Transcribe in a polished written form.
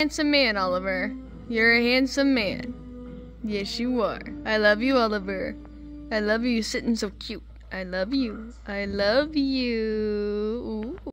Handsome man, Oliver. You're a handsome man. Yes, you are. I love you, Oliver. I love you sitting so cute. I love you. I love you. Ooh.